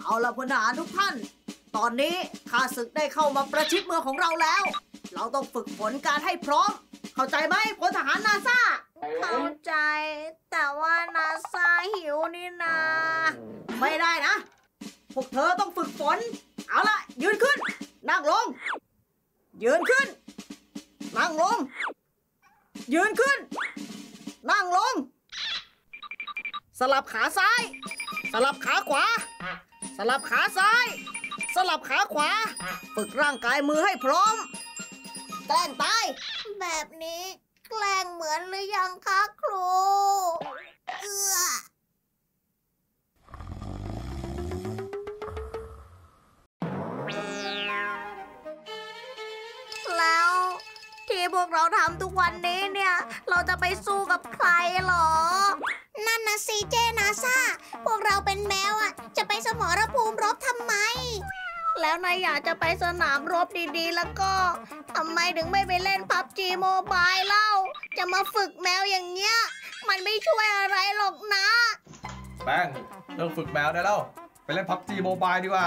เอาล่ะพลทหารทุกท่านตอนนี้ข้าศึกได้เข้ามาประชิดเมืองของเราแล้วเราต้องฝึกฝนการให้พร้อมเข้าใจไหมพลทหารนาซาเข้าใจแต่ว่านาซาหิวนี่นาไม่ได้นะพวกเธอต้องฝึกฝนเอาล่ะยืนขึ้นนั่งลงยืนขึ้นนั่งลงยืนขึ้นนั่งลงสลับขาซ้ายสลับขาขวาสลับขาซ้ายสลับขาขวาฝึกร่างกายมือให้พร้อมแกล้งตายแบบนี้แกล้งเหมือนหรือยังคะครูแล้วที่พวกเราทำทุกวันนี้เนี่ยเราจะไปสู้กับใครหรอนั่นนะซีเจนาซาพวกเราเป็นแมวอ่ะจะไปสมรภูมิรบทำไมแล้วนายอยากจะไปสนามรบดีๆแล้วก็ทำไมถึงไม่ไปเล่น PUBG Mobile เล่าจะมาฝึกแมวอย่างเงี้ยมันไม่ช่วยอะไรหรอกนะแป้งเลิกฝึกแมวได้แล้วไปเล่น PUBG Mobile ดีกว่า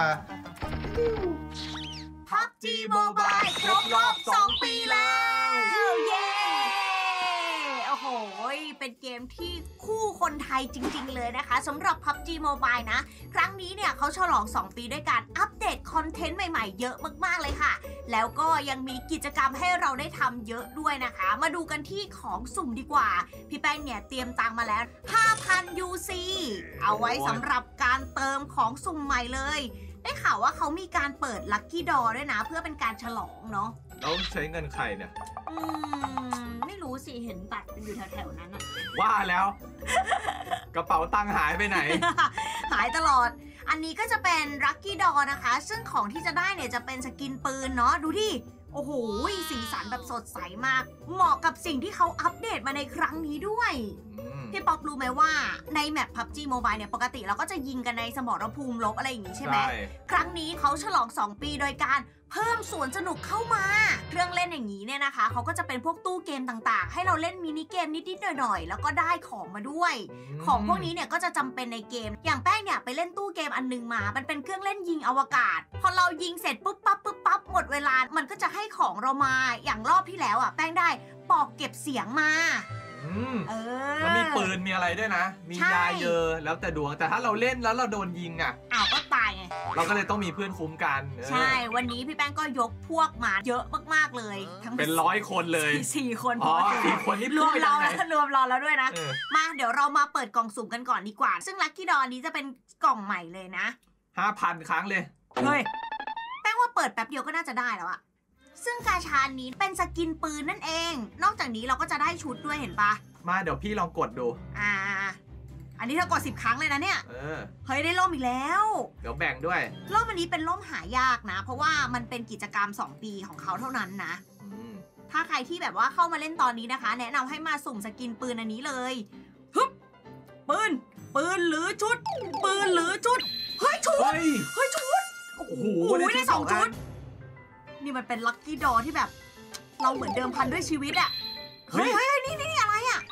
PUBG Mobile ครบรอบ2 ปีแล้วเย้โอ้โหเป็นเกมที่คู่คนไทยจริงๆเลยนะคะสำหรับ PUBG Mobile นะครั้งนี้เนี่ยเขาฉลอง2 ปีด้วยการอัปเดตคอนเทนต์ใหม่ๆเยอะมากๆเลยค่ะแล้วก็ยังมีกิจกรรมให้เราได้ทำเยอะด้วยนะคะมาดูกันที่ของสุ่มดีกว่าพี่แป้งเนี่ยเตรียมตังมาแล้ว 5,000 UC เอาไว้สำหรับการเติมของสุ่มใหม่เลยได้ข่าวว่าเขามีการเปิดลัคกี้ดอด้วยนะเพื่อเป็นการฉลองเนาะแล้วใช้เงินใครเนี่ยไม่รู้สิเห็นบัตรอยู่แถวๆนั้นอะว่าแล้วกระเป๋าตังค์หายไปไหนหายตลอดอันนี้ก็จะเป็นลัคกี้ดอนะคะซึ่งของที่จะได้เนี่ยจะเป็นสกินปืนเนาะดูดิโอ้โหสีสันแบบสดใสมากเหมาะกับสิ่งที่เขาอัปเดตมาในครั้งนี้ด้วยพี่ป๊อปรู้ไหมว่าในแมป PUBG Mobile เนี่ยปกติเราก็จะยิงกันในสมรภูมิรบอะไรอย่างงี้ใช่ไหมครั้งนี้เขาฉลอง2 ปีโดยการเพิ่มสวนสนุกเข้ามาเครื่องเล่นอย่างนี้เนี่ยนะคะเขาก็จะเป็นพวกตู้เกมต่างๆให้เราเล่นมินิเกมนิดๆหน่อยๆแล้วก็ได้ของมาด้วยของพวกนี้เนี่ยก็จะจำเป็นในเกมอย่างแป้งเนี่ยไปเล่นตู้เกมอันนึงมามันเป็นเครื่องเล่นยิงอวกาศพอเรายิงเสร็จปุ๊บปั๊บหมดเวลามันก็จะให้ของเรามาอย่างรอบที่แล้วอ่ะแป้งได้ปอกเก็บเสียงมาแล้วมีปืนมีอะไรด้วยนะมียาเยอะแล้วแต่ดวงแต่ถ้าเราเล่นแล้วเราโดนยิงอ่ะก็ตายไงเราก็เลยต้องมีเพื่อนคุ้มกันใช่วันนี้พี่แป้งก็ยกพวกมาเยอะมากๆเลยทั้งเป็น100 คนเลย 4 คน 4 คนนี่รวมเราแล้วด้วยนะมาเดี๋ยวเรามาเปิดกล่องสุ่มกันก่อนดีกว่าซึ่งลัคกี้ดอนี้จะเป็นกล่องใหม่เลยนะ 5,000 ครั้งเลยเฮ้ยแป้งว่าเปิดแป๊บเดียวก็น่าจะได้แล้วอะซึ่งกาชานี้เป็นสกินปืนนั่นเองนอกจากนี้เราก็จะได้ชุดด้วยเห็นปะมาเดี๋ยวพี่ลองกดดูอันนี้เธอกด10 ครั้งเลยนะเนี่ยเฮ้ยได้ร่มอีกแล้วเดี๋ยวแบ่งด้วยร่มอันนี้เป็นร่มหายากนะเพราะว่ามันเป็นกิจกรรม2 ปีของเขาเท่านั้นนะถ้าใครที่แบบว่าเข้ามาเล่นตอนนี้นะคะแนะนำให้มาสุ่มสกินปืนอันนี้เลยฮึบปืนหรือชุดปืนหรือชุดเฮ้ยชุดชุดโอ้โหได้2 ชุดนี่มันเป็นลัคกี้ดอที่แบบเราเหมือนเดิมพันด้วยชีวิตอะเฮ้ยนี่อะไรอะ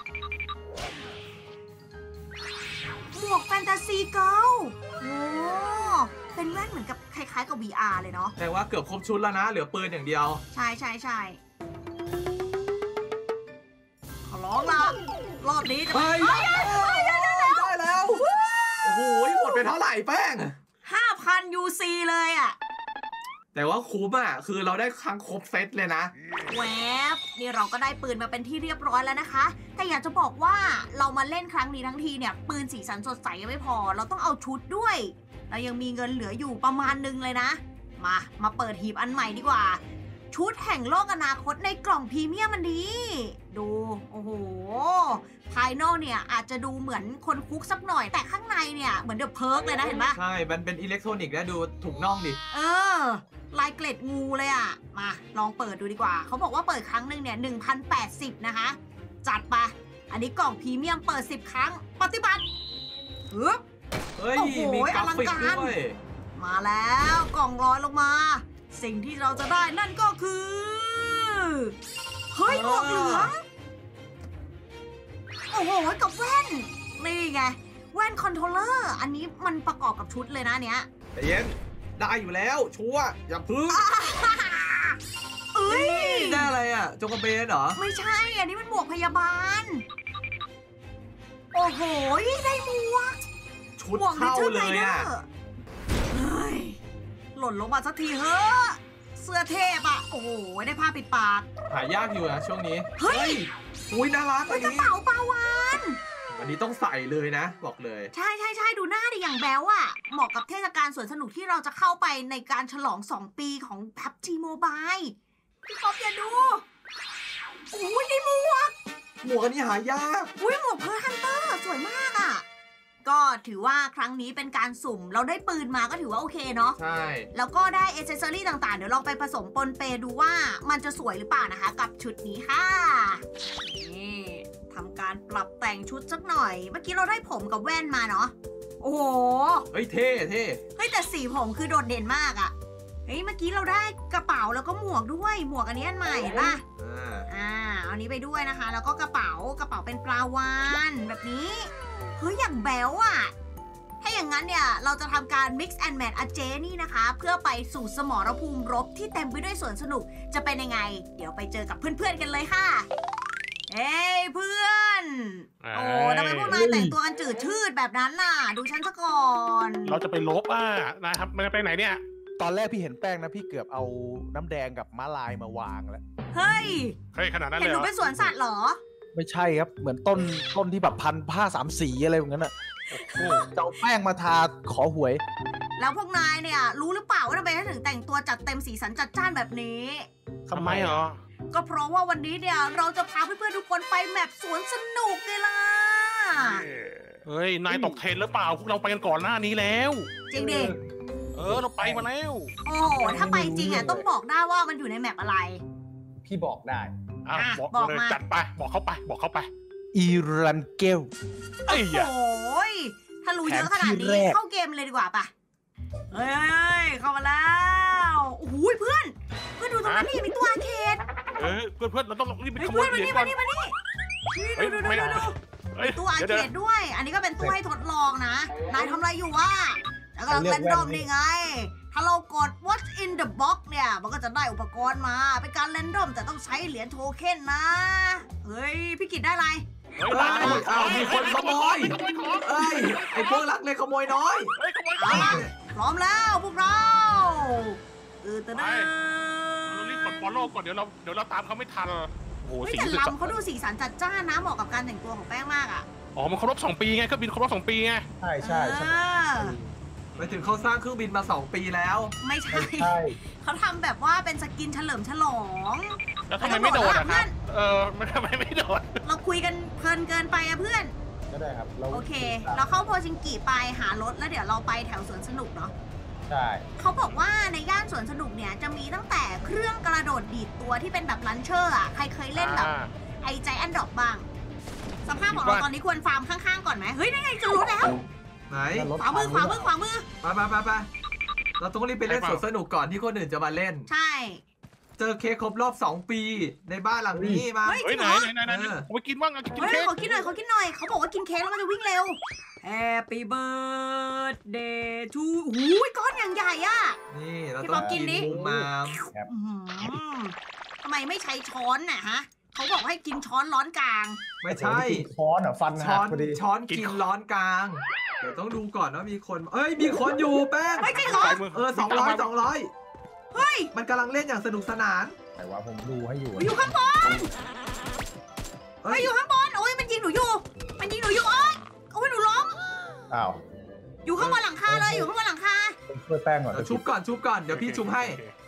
หมวกแฟนตาซีเกิร์ลโอ้เป็นแว่นเหมือนกับคล้ายๆกับ VR เลยเนาะแต่ว่าเกือบครบชุดแล้วนะเหลือปืนอย่างเดียวใช่ขอร้องละรอบนี้จะได้แล้วโอ้โหหมดไปเท่าไหร่แป้ง 5,000 UC เลยอะแต่ว่าคุ้มอ่ะคือเราได้ครั้งครบเซตเลยนะแวบนี่เราก็ได้ปืนมาเป็นที่เรียบร้อยแล้วนะคะแต่อยากจะบอกว่าเรามาเล่นครั้งนี้ทั้งทีเนี่ยปืนสีสันสดใสยังไม่พอเราต้องเอาชุดด้วยเรายังมีเงินเหลืออยู่ประมาณนึงเลยนะมาเปิดหีบอันใหม่ดีกว่าชุดแห่งโลกอนาคตในกล่องพรีเมียมมันดีดูโอ้โหภายนอกเนี่ยอาจจะดูเหมือนคนคุกสักหน่อยแต่ข้างในเนี่ยเหมือนเดอะเพิร์กเลยนะเห็นปะใช่มันเป็นอิเล็กทรอนิกส์แล้วดูถูกน่องดิลายเกล็ดงูเลยอ่ะมาลองเปิดดูดีกว่าเขาบอกว่าเปิดครั้งหนึ่งเนี่ย 1,080 นะคะจัดไปอันนี้กล่องพรีเมียมเปิด10 ครั้งปฏิบัติเฮ้ยมีกราฟิกด้วยมาแล้วกล่องร้อยลงมาสิ่งที่เราจะได้นั่นก็คือเฮ้ยหมวกเหลืองโอ้โหกับแว่นนี่ไงแว่นคอนโทรลเลอร์อันนี้มันประกอบกับชุดเลยนะเนี้ยแต่เย็นได้อยู่แล้วชัวร์อย่าพึ่งเอ้ยได้อะไรอ่ะจงกระเบนเหรอไม่ใช่ อันนี้มันหมวกพยาบาล โอ้โห ได้หมวกชุดเข้าเลยอ่ะเฮ้ย หล่นลงมาสักทีเฮ้อะเสื้อเทพอ่ะ โอ้โห ได้ผ้าปิดปากหายากอยู่นะช่วงนี้เฮ้ยอุ้ยน่ารักมัอันนกระนี้เป๋าปลาวานอันนี้ต้องใส่เลยนะ บอกเลยใช่ใช่ใช่ดูหน้าดิอย่างแบ๊วอ่ะ เหมาะกับเทศกาลสวนสนุกที่เราจะเข้าไปในการฉลอง 2 ปีของ PUBG Mobile พี่ก๊อฟอย่าดูโอ้ยได้หมวกหมวกอันนี้หายากอุ้ยหมวกเพิร์ลฮันเตอร์สวยมากอ่ะ ก็ถือว่าครั้งนี้เป็นการสุ่ม เราได้ปืนมาก็ถือว่าโอเคเนาะใช่แล้วก็ได้เอเซสซอรี่ต่างๆ เดี๋ยวลองไปผสมปนเปดูว่ามันจะสวยหรือเปล่านะคะ กับชุดนี้ค่ะ นี่ทำการปรับแต่งชุดสักหน่อย เมื่อกี้เราได้ผมกับแว่นมาเนาะ โอ้โหเฮ้ยเท่เท่เฮ้ยแต่สีผมคือโดดเด่นมากอะเฮ้ยเมื่อกี้เราได้กระเป๋าแล้วก็หมวกด้วย หมวกอันนี้อันใหม่เห็นป่ะ เอาอันนี้ไปด้วยนะคะ แล้วก็กระเป๋าเป็นปลาวานแบบนี้ เฮ้ยอย่างแบ๊วอะถ้าอย่างนั้นเนี่ยเราจะทำการ mix and match อาเจนี่นะคะ เพื่อไปสู่สมรภูมิรบที่เต็มไปด้วยสวนสนุกจะเป็นยังไง เดี๋ยวไปเจอกับเพื่อนๆกันเลยค่ะ เอ้ยเพื่อน โอ้ทำไมพวกนายแต่งตัวกันจืดชืดแบบนั้นน่ะ ดูฉันซะก่อนเราจะไปลบนะครับมันจะไปไหนเนี่ยตอนแรกพี่เห็นแป้งนะพี่เกือบเอาน้ำแดงกับม้าลายมาวางแล้วเฮ้ยขนาดนั้นเห็นเลยหเหนูรอเป็นสวนสัตว์เหรอไม่ใช่ครับเหมือนต้นที่แบบพันผ้าสามสีอะไรอย่างนั้นอ่ะจะเอาแป้งมาทาขอหวยแล้วพวกนายเนี่ยรู้หรือเปล่าว่าทำไมฉันถึงแต่งตัวจัดเต็มสีสันจัดจ้านแบบนี้ทำไมเหรอก็เพราะว่าวันนี้เนี่ยเราจะพาเพื่อนๆทุกคนไปแมปสวนสนุกไงล่ะเฮ้ยนายตกเทรนหรือเปล่าพวกเราไปกันก่อนหน้านี้แล้วจริงดิเราไปมาแล้วโอ้โหถ้าไปจริงอ่ะต้องบอกได้ว่ามันอยู่ในแมปอะไรพี่บอกได้บอกเลยมาจัดไปบอกเข้าไปอีรันเกลไอ้โอ้ยถ้ารู้เยอะขนาดแผนที่นี้แรกเข้าเกมเลยดีกว่าปะเฮ้ยเข้ามาแล้วโอ้โหเพื่อนดูตรงนั้นดิมีตัวอาร์เคดเพื่อนเราต้องรีบไปเฮ้ยขโมเพื่ยอนเหมารียญนี่ก่มาอนนี่มานี่ดูไม่ได้ตัวอาร์เคดด้วย อันนี้ก็เป็นตู้ให้ทดลองนะนายทำอะไรอยู่วะแล้วก็เป็นดอมนี่ไง ถ้าเรากด What's in the box เนี่ยมันก็จะได้อุปกรณ์มาเป็นการเรนดอมแต่ต้องใช้เหรียญโทเค็นนะเฮ้ยพี่กิตได้อะไรมีคนขโมยเอ้ยไอ้พวกลักเล็กขโมยน้อยเอาล่ะพร้อมแล้วพวกเราตะเด้เรารีบกดฟอลโล่ก่อนเดี๋ยวเราตามเขาไม่ทันโอ้โหเฮ้ยสีแต่สุดลำเขาดูสีสันจัดจ้านนะเหมาะกับการแต่งตัวของแป้งมากอ่ะมันครบ2 ปีไงเครื่องบินครบ2 ปีไงใช่ใช่ใช่ไปถึงเขาสร้างเครื่องบินมา2 ปีแล้วไม่ใช่ใช่เขาทำแบบว่าเป็นสกินเฉลิมฉลองแล้วทำไมไม่โดดอะครับทำไมไม่โดดเราคุยกันเพลินเกินไปอะเพื่อนก็ได้ครับโอเค เราเข้าโพชิงกิไปหารถแล้วเดี๋ยวเราไปแถวสวนสนุกเนาะใช่เขาบอกว่าในย่านสวนสนุกเนี่ยจะมีตั้งแต่เครื่องกระโดดดีดตัวที่เป็นแบบลันเชอร์อะใครเคยเล่นแบบไอ้ใจแอนดอกบ้าง สภาพของเราตอนนี้ควรฟาร์มข้างๆก่อนไหมเฮ้ยนั่นไงเจอรถแล้วไหนขวามือไปเราต้องรีบไปเล่นสวนสนุกก่อนที่คนอื่นจะมาเล่นใช่เจอเค้กครบรอบ2 ปีในบ้านหลังนี้มาเฮ้ยเฮ้ยจริงไหนเหรอผมไปกินบ้างกินเฮ้ยเค้กขอกินหน่อยเขาบอกว่ากินเค้กแล้วมันจะวิ่งเร็ว Happy birthday to อุ้ยก้อนอย่างใหญ่อะนี่เราพี่ต้ป๊ออง ปกิกินนดิมุมมามอื้อหือทำไมไม่ใช้ช้อนน่ะฮะเขาบอกให้กินช้อนร้อนกลางไม่ใช่ค้อนอ่ะฟันช้หัอก นพอดีช้อนกินร้อนกลาง เดี๋ยวต้องดูก่อนว่ามีคนมีคนอยู่แป้งเฮ้ยจริงเหรอ 200 เฮ้ยมันกำลังเล่นอย่างสนุกสนานแต่ว่าผมดูให้อยู่อยู่ข้างบนเฮ้ยอยู่ข้างบนโอ้ยมันยิงหนูอยู่โอ้ยหนูล้มอ้าวอยู่ข้างบนหลังคาเลยอยู่ข้างบนหลังคาต้องช่วยแป้งก่อนชุบก่อนเดี๋ยวพี่ชุบให้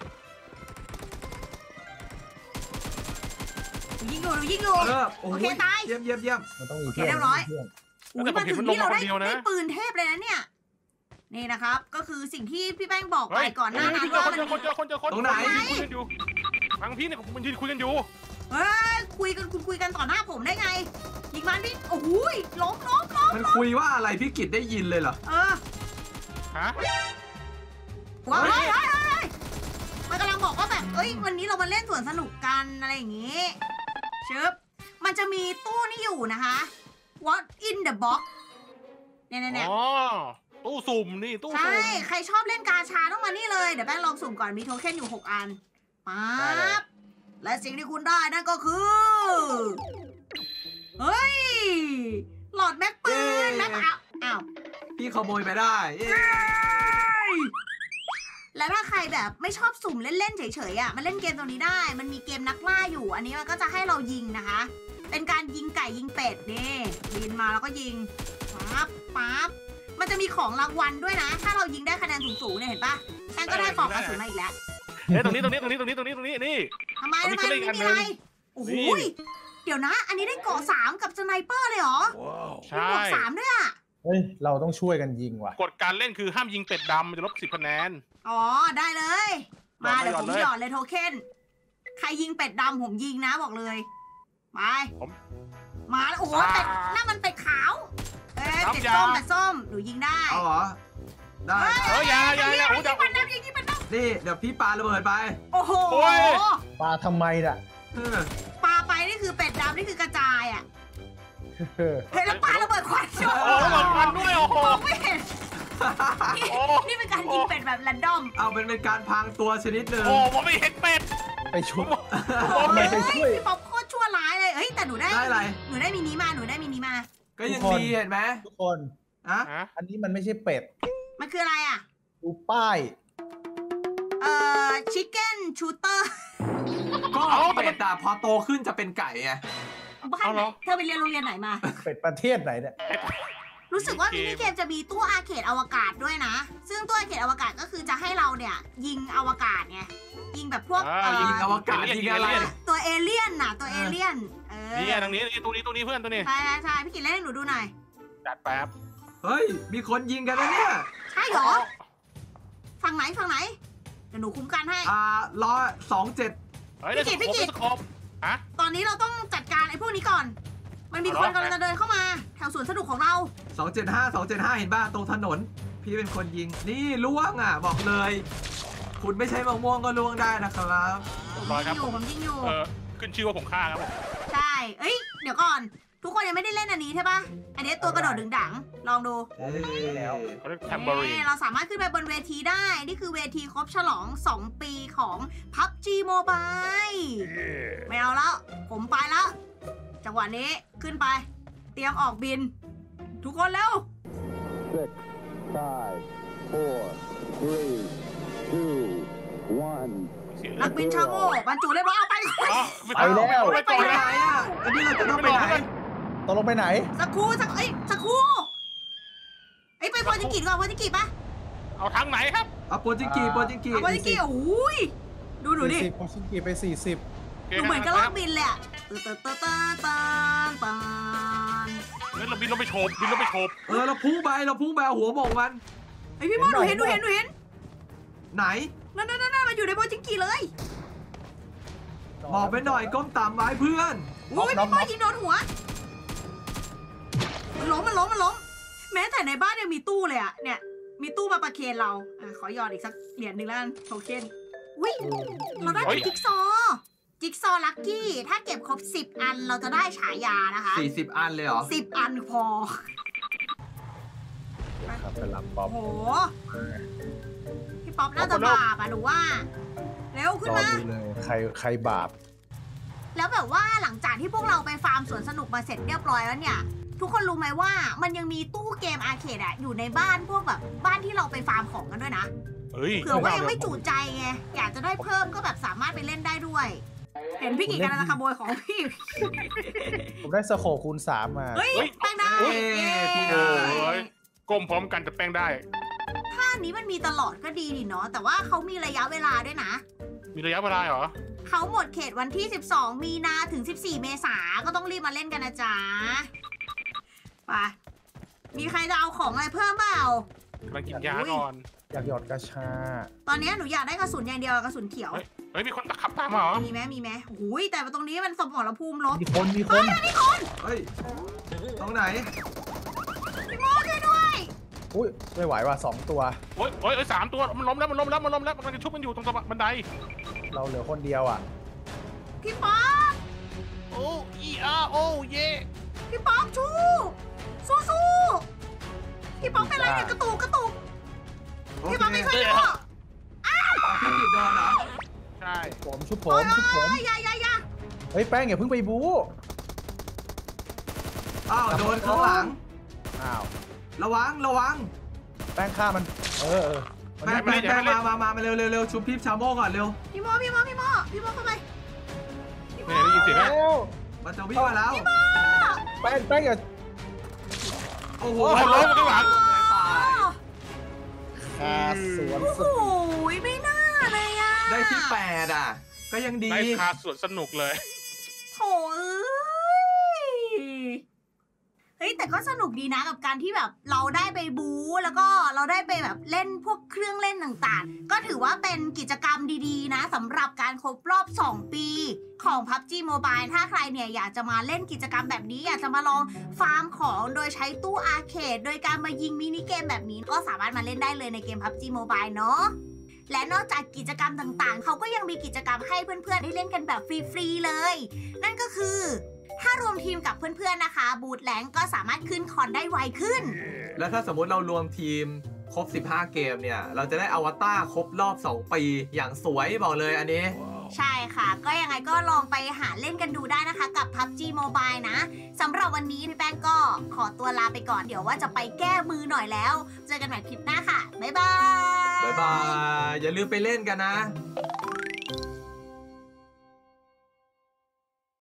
ยิงอยู่โอ้โอเคตายเยี่ยมมันต้องมีโอเคเรียบร้อยเพื่อนอุ้ยมาถึงที่เราได้ปืนเทพเลยนะเนี่ยนี่นะครับก็คือสิ่งที่พี่แป้งบอกไปก่อนหน้านั้นว่ามันคนเจอคนตรงไหนคุยกันอยู่ทางพี่เนี่ยมันยืนคุยกันอยู่เฮ้ยคุยกันต่อหน้าผมได้ไงยิงมันดิโอ้โหล้มมันคุยว่าอะไรพี่กิตได้ยินเลยเหรอฮะว้าวมันกำลังบอกว่าแบบวันนี้เรามาเล่นสวนสนุกกันอะไรอย่างงี้ชึบมันจะมีตู้นี่อยู่นะคะ What in the box เนี่ยอ๋อตู้สุ่มนี่ตู้ใช่สุ่มใครชอบเล่นกาชาต้องมานี่เลย เดี๋ยวแป้งลองสุ่มก่อน มีโทเค็นอยู่ 6 อันปั๊บและสิ่งที่คุณได้นั่นก็คือ เฮ้ย หลอดแม็กปืนแม็กอ้าวพี่ขโมยไปได้เย้แล้วถ้าใครแบบไม่ชอบสุ่มเล่นๆเฉยๆอ่ะมันเล่นเกมตรงนี้ได้ มันมีเกมนักล่าอยู่ อันนี้มันก็จะให้เรายิงนะคะ เป็นการยิงไก่ยิงเป็ดนี่บินมาแล้วก็ยิงปั๊บปั๊บมันจะมีของรางวัลด้วยนะ ถ้าเรายิงได้คะแนนสูงๆเนี่ยเห็นปะแป้งก็ได้ปลอกกระสุนมาอีกแล้วตรงนี้นี่ทำไมมีไม่เครื่องเล่นอีกอันมีหนึ่อะไรงโอ้โหนี่เดี๋ยวนะ อันนี้ได้เกาะ3กับสไนเปอร์เลยเหรอใช่มีหมวก3ด้วยอ่ะเฮ้ยเราต้องช่วยกันยิงว่ะกฎการเล่นคือห้ามยิงเป็ดดำมันจะลบ10 คะแนนอ๋อได้เลย มาหยอดเลยเดี๋ยวผมหยอดเลยโทเค็นใครยิงเป็ดดำผมยิงนะบอกเลยไปมาแล้วโอ้โหเป็ดนั่นมันเป็ดขาวเป็ดส้มเป็ดส้มหนูยิงได้เอาเหรอได้อย่ายิงโอ้มันน้ำยิงมันน้ำนี่เดี๋ยวพี่ปาระเบิดไปโอ้โหโอ้ยปลาทำไมน่ะเออปาไปนี่คือเป็ดดำนี่คือกระจายอ่ะเฮ้ยแล้วปาระเบิดควันโอ้หลอดควันด้วยโอ้โหมองไม่เห็นนี่เป็นการยิงเป็ดแบบแรนดอมเอาเป็นการพรางตัวชนิดหนึ่งโอ้ผมไม่เห็นเป็ดไปช่วยผมไม่ไม่ไปช่วยพี่ป๊อปโคตรชั่วร้ายเลยเฮ้ยแต่หนูได้ได้อะไรหนูได้มินิมาหนูได้มินิมาก็ยังทุกคนดีเห็นไหมทุกคนอะอันนี้มันไม่ใช่เป็ดมันคืออะไรอ่ะดูป้ายชิคเก้นชูเตอร์ก็เป็ดอะพอโตขึ้นจะเป็นไก่ไงบ้านไหนเธอไปเรียนโรงเรียนไหนมาเป็ดประเทศไหนเนี่ยรู้สึกว่ามินิเกมจะมีตู้อาร์เคดอวกาศด้วยนะ ซึ่งตู้อาร์เคดอวกาศก็คือจะให้เราเนี่ยยิงอวกาศไง ยิงแบบพวกยิงอวกาศยิงอะไรตัวเอเลี่ยนน่ะ ตัวเอเลี่ยนนี่ตรงนี้ตัวนี้เพื่อนตัวนี้ใช่ใช่พี่กินเล่นให้หนูดูหน่อยจัดแป๊บเฮ้ย มีคนยิงกันนะเนี่ยใช่เหรอ ฝั่งไหนฝั่งไหน เดี๋ยวหนูคุ้มกันให้เฮ้ยได้สกอบฮะตอนนี้เราต้องจัดการไอ้พวกนี้ก่อน มันมีคนกำลังจะเดินเข้ามา แถวสวนสนุกของเรา 275เห็นป่ะตรงถนน พี่เป็นคนยิง นี่ล่วงอ่ะ บอกเลย คุณไม่ใช่มะม่วงก็ล่วงได้นะครับผมยิงอยู่ผมยิงอยู่ขึ้นชื่อว่าผมฆ่าครับใช่ เอ้ย เดี๋ยวก่อน ทุกคนยังไม่ได้เล่นอันนี้ใช่ปะอันนี้ตัวกระโดดดึงดัง ลองดูแล้วเขาเรียกแทมเบอรีนเราสามารถขึ้นไปบนเวทีได้ นี่คือเวทีครบฉลอง 2 ปีของ PUBG Mobile ไม่เอาแล้ว ผมไปแล้ว จังหวะนี้ขึ้นไป เตรียมออกบิน ทุกคนเร็ว 6, 5, 4, 3, 2, 1. นักบินชาโง่บรรจุเรียบร้อยเอาไปไปแล้วไปไหนอ่ะ อันนี้เราจะต้องไปไหนตกลงไปไหนสักครู่สักครู่เอ้ยไปโปรจิกิก่อนโปรจิกิปะเอาทางไหนครับเอาโปรจิกีโปรจิกีเอาโปรจิกิโอ้ยดูหนูดิ 40พอชิงกีไป 40 ดูเหมือนกระลอกบินเลยอะตานเราบินลงไปโฉบบินลงไปโฉบเราพุ่งไปเอาหัวโบกมันไอพี่โมหนูเห็นไหนนั่นมันอยู่ในโปรจิกิเลยบอกไปหน่อยก้มต่ำไว้เพื่อนโอ้ยพี่โมยิงโดนหัวมันล้มแม้แต่ในบ้านยังมีตู้เลยอะเนี่ยมีตู้มาประเคนเราขอหยอดอีกสักเหรียญหนึ่งแล้วกันโทเค็นอุ้ยเราได้เป็นจิ๊กซอว์ลัคกี้ถ้าเก็บครบ10 อันเราจะได้ฉายานะคะ 40 อันเลยเหรอ 10 อันพอครับไปรับป๊อปโอ้โหพี่ป๊อปน่าจะบาปอะหนูว่าเร็วขึ้นรอมาดูเลยใครบาปแล้วแบบว่าหลังจากที่พวกเราไปฟาร์มสวนสนุกมาเสร็จเรียบร้อยแล้วเนี่ย ทุกคนรู้ไหมว่ามันยังมีตู้เกมอาร์เคดอะอยู่ในบ้านพวกแบบบ้านที่เราไปฟาร์มของกันด้วยนะเฮ้ยเผื่อว่ายังไม่จุใจไงอยากจะได้เพิ่มก็แบบสามารถไปเล่นได้ด้วย เห็นพี่กิ่งกำลังจะขโมยของพี่ผมได้สโคปคูณ 3 มาเฮ้ยแป้งได้พี่ได้ก้มพร้อมกันแต่แป้งได้ท่านี้มันมีตลอดก็ดีดิเนาะแต่ว่าเขามีระยะเวลาด้วยนะมีระยะเวลาเหรอเขาหมดเขตวันที่ 12 มีนาถึง 14 เมษาก็ต้องรีบมาเล่นกันนะจ๊ะไปมีใครจะเอาของอะไรเพิ่มเปล่ากำลังกินยาก่อนอยากหยอดกระชาตอนนี้หนูอยากได้กระสุนอย่างเดียวกระสุนเขียวเฮ้ยมีคนขับตามมาเหรอมีไหมโอ้ยแต่ตรงนี้มันสมรภูมิลบมีคนเฮ้ย ตรงไหนพี่โมช่วยด้วยอุ้ยไม่ไหวว่ะ2 ตัวโอ้ย3 ตัวมันล้มแล้วมันจะชุบมันอยู่ตรงบันไดเราเหลือคนเดียวอ่ะพี่ป๊อกโอ้เย่พี่ป๊อกสู้พี่ป๊อกเป็นอะไรเนี่ยกระตุกโอพี่เคป๊อกไม่ค่อยรู้พี่กิดโดนเหรอใช่ผมชุบผโอ้มชุบผมยอย่าเฮ้ยแป้งอย่าเพิ่งไปบู๊อ้าวโดนข้างหลังอ้าวระวังแป้งฆ่ามันเออมันแป้งไม่มาเร็วชุบพี่ชาโม่ก่อนเร็วพี่โมเข้าไปเนี่ยได้ยินเสียงไหมแล้วมันจะวิ่งมาแล้วแป้งอย่าโอ้โหโอ้โหล้มข้างหลังตายฆ่าสวนโอ้โหไม่น่าเลยอะได้ที่ 8 อ่ะ ก็ยังดีได้คาสวนสนุกเลยโถเฮ้ยแต่ก็สนุกดีนะกับการที่แบบเราได้ไปบู๊แล้วก็เราได้ไปแบบเล่นพวกเครื่องเล่นต่างๆ ก็ถือว่าเป็นกิจกรรมดีๆนะสำหรับการครบรอบ 2 ปีของ PUBG Mobile ถ้าใครเนี่ยอยากจะมาเล่นกิจกรรมแบบนี้อยากจะมาลองฟาร์มของโดยใช้ตู้อาร์เคดโดยการมายิงมินิเกมแบบนี้ก็สามารถมาเล่นได้เลยในเกม PUBG Mobile เนาะและนอกจากกิจกรรมต่างๆเขาก็ยังมีกิจกรรมให้เพื่อนๆได้เล่นกันแบบฟรีๆเลย นั่นก็คือถ้ารวมทีมกับเพื่อนๆนะคะ บูทแลงก็สามารถขึ้นคอนได้ไวขึ้นแล้วถ้าสมมุติเรารวมทีมครบ 15 เกมเนี่ย เราจะได้อวตารครบรอบ 2 ปีอย่างสวยบอกเลยอันนี้ใช่ค่ะ ก็ยังไงก็ลองไปหาเล่นกันดูได้นะคะกับ PUBG Mobile นะสำหรับวันนี้พี่แป้งก็ขอตัวลาไปก่อนเดี๋ยวว่าจะไปแก้มือหน่อยแล้ว เจอกันใหม่คลิปหน้าค่ะ บ๊ายบายบ๊ายบาย อย่าลืมไปเล่นกันนะ